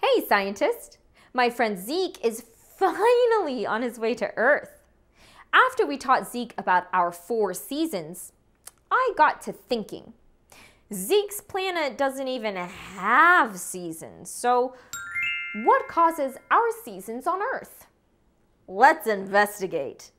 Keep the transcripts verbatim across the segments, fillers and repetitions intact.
Hey scientist! My friend Zeke is finally on his way to Earth. After we taught Zeke about our four seasons, I got to thinking. Zeke's planet doesn't even have seasons, so what causes our seasons on Earth? Let's investigate.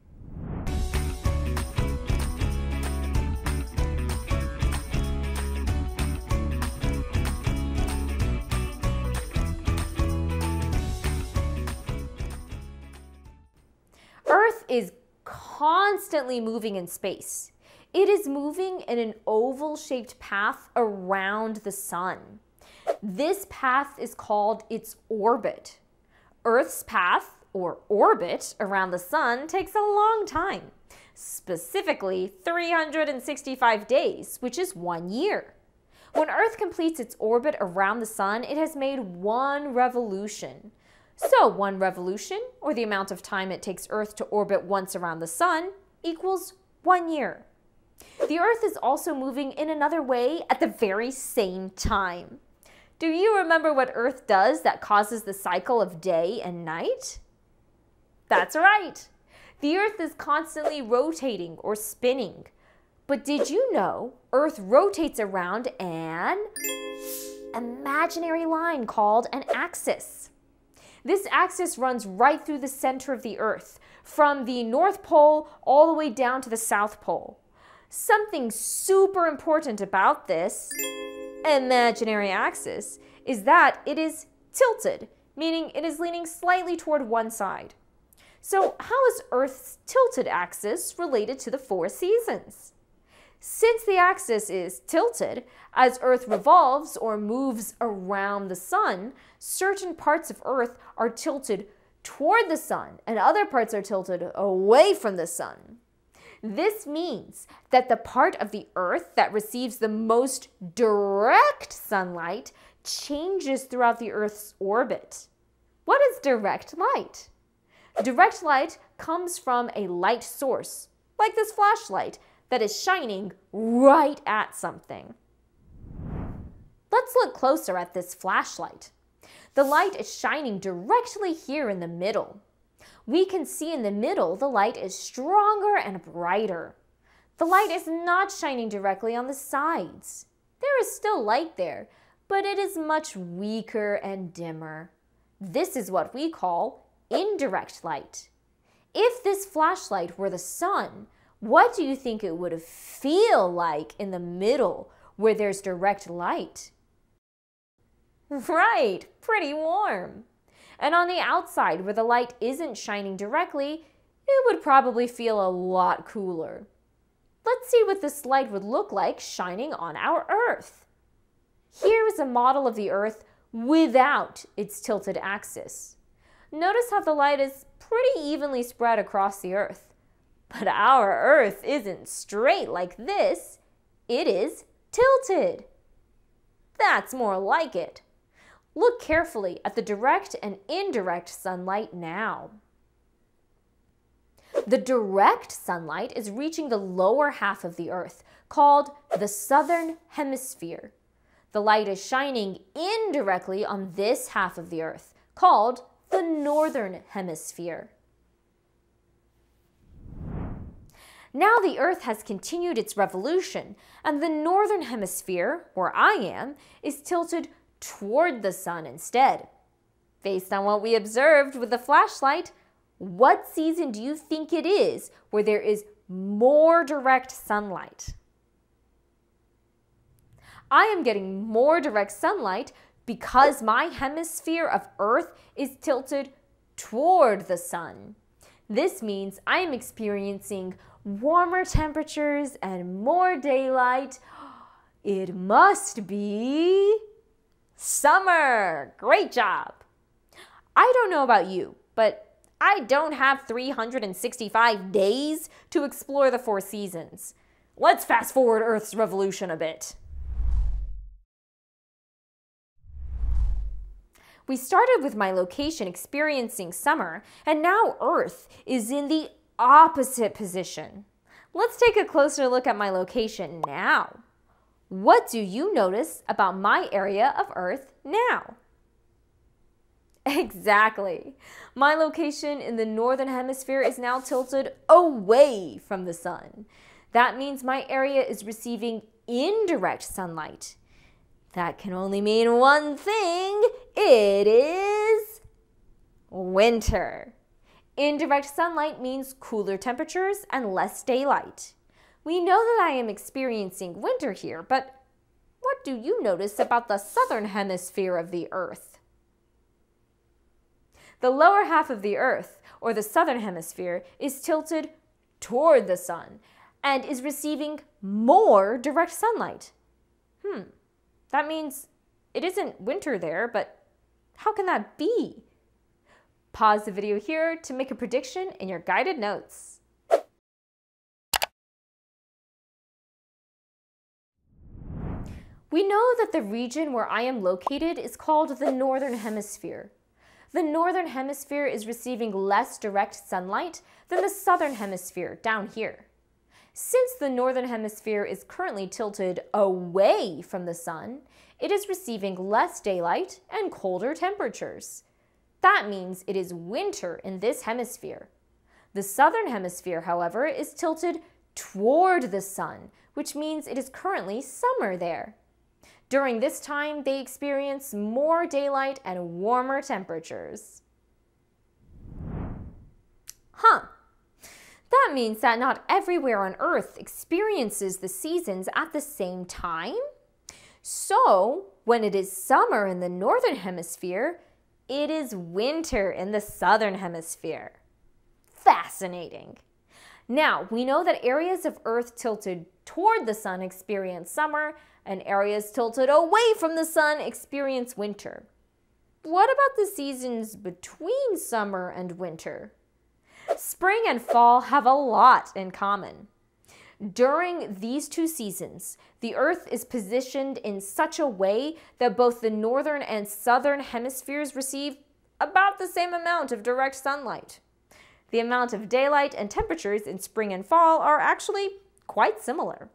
Earth is constantly moving in space. It is moving in an oval-shaped path around the sun. This path is called its orbit. Earth's path, or orbit, around the sun takes a long time, specifically three hundred sixty-five days, which is one year. When Earth completes its orbit around the sun, it has made one revolution. So one revolution, or the amount of time it takes Earth to orbit once around the sun, equals one year. The Earth is also moving in another way at the very same time. Do you remember what Earth does that causes the cycle of day and night? That's right. The Earth is constantly rotating or spinning. But did you know Earth rotates around an imaginary line called an axis? This axis runs right through the center of the Earth, from the North Pole all the way down to the South Pole. Something super important about this imaginary axis is that it is tilted, meaning it is leaning slightly toward one side. So how is Earth's tilted axis related to the four seasons? Since the axis is tilted, as Earth revolves or moves around the sun, certain parts of Earth are tilted toward the sun and other parts are tilted away from the sun. This means that the part of the Earth that receives the most direct sunlight changes throughout the Earth's orbit. What is direct light? Direct light comes from a light source, like this flashlight, that is shining right at something. Let's look closer at this flashlight. The light is shining directly here in the middle. We can see in the middle the light is stronger and brighter. The light is not shining directly on the sides. There is still light there, but it is much weaker and dimmer. This is what we call indirect light. If this flashlight were the sun, what do you think it would feel like in the middle where there's direct light? Right, pretty warm. And on the outside where the light isn't shining directly, it would probably feel a lot cooler. Let's see what this light would look like shining on our Earth. Here is a model of the Earth without its tilted axis. Notice how the light is pretty evenly spread across the Earth. But our Earth isn't straight like this. It is tilted. That's more like it. Look carefully at the direct and indirect sunlight now. The direct sunlight is reaching the lower half of the Earth, called the southern hemisphere. The light is shining indirectly on this half of the Earth, called the northern hemisphere. Now the Earth has continued its revolution, and the northern hemisphere, where I am, is tilted toward the sun instead. Based on what we observed with the flashlight, what season do you think it is where there is more direct sunlight? I am getting more direct sunlight because my hemisphere of Earth is tilted toward the sun. This means I am experiencing warmer temperatures and more daylight. It must be summer. Great job. I don't know about you, but I don't have three hundred sixty-five days to explore the four seasons. Let's fast forward Earth's revolution a bit. We started with my location experiencing summer, and now Earth is in the opposite position. Let's take a closer look at my location now. What do you notice about my area of Earth now? Exactly. My location in the northern hemisphere is now tilted away from the sun. That means my area is receiving indirect sunlight. That can only mean one thing. It is winter. Indirect sunlight means cooler temperatures and less daylight. We know that I am experiencing winter here, but what do you notice about the southern hemisphere of the Earth? The lower half of the Earth, or the southern hemisphere, is tilted toward the sun and is receiving more direct sunlight. Hmm, that means it isn't winter there, but how can that be? Pause the video here to make a prediction in your guided notes. We know that the region where I am located is called the Northern Hemisphere. The Northern Hemisphere is receiving less direct sunlight than the Southern Hemisphere down here. Since the Northern Hemisphere is currently tilted away from the sun, it is receiving less daylight and colder temperatures. That means it is winter in this hemisphere. The Southern Hemisphere, however, is tilted toward the sun, which means it is currently summer there. During this time, they experience more daylight and warmer temperatures. Huh. That means that not everywhere on Earth experiences the seasons at the same time. So, when it is summer in the Northern Hemisphere, it is winter in the Southern Hemisphere. Fascinating. Now, we know that areas of Earth tilted toward the sun experience summer, and areas tilted away from the sun experience winter. What about the seasons between summer and winter? Spring and fall have a lot in common. During these two seasons, the Earth is positioned in such a way that both the northern and southern hemispheres receive about the same amount of direct sunlight. The amount of daylight and temperatures in spring and fall are actually quite similar.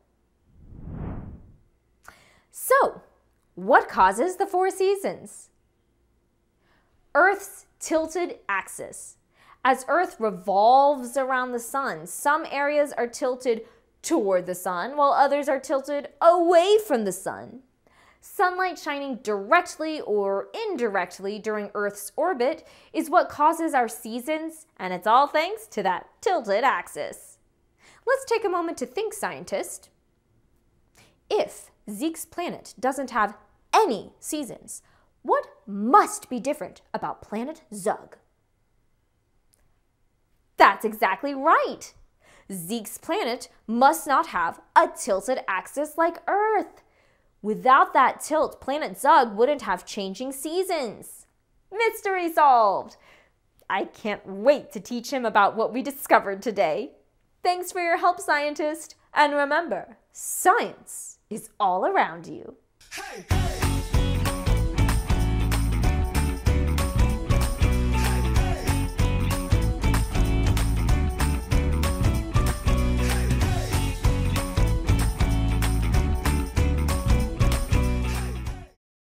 So, what causes the four seasons? Earth's tilted axis. As Earth revolves around the sun, some areas are tilted toward the sun, while others are tilted away from the sun. Sunlight shining directly or indirectly during Earth's orbit is what causes our seasons, and it's all thanks to that tilted axis. Let's take a moment to think, scientists. If Zeke's planet doesn't have any seasons, what must be different about planet Zug? That's exactly right. Zeke's planet must not have a tilted axis like Earth. Without that tilt, planet Zug wouldn't have changing seasons. Mystery solved! I can't wait to teach him about what we discovered today. Thanks for your help, scientist. And remember, science is all around you. Hey, hey.